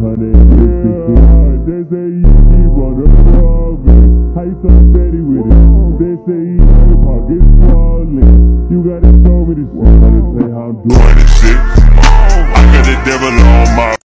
They say you keep on the problem. How you so steady with it? They say you your pockets swollen. You gotta show me this shit. Say how I'm doing. 26. I got the devil on my